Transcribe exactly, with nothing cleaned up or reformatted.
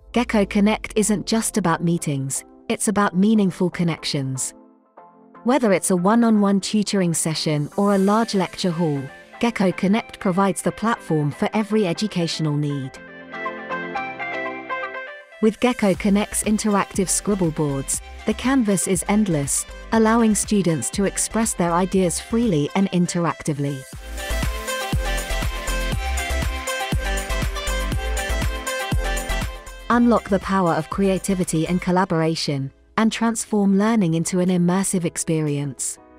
Gecko Connect isn't just about meetings, it's about meaningful connections. Whether it's a one-on-one tutoring session or a large lecture hall, Gecko Connect provides the platform for every educational need. With Gecko Connect's interactive scribble boards, the canvas is endless, allowing students to express their ideas freely and interactively. Unlock the power of creativity and collaboration, and transform learning into an immersive experience.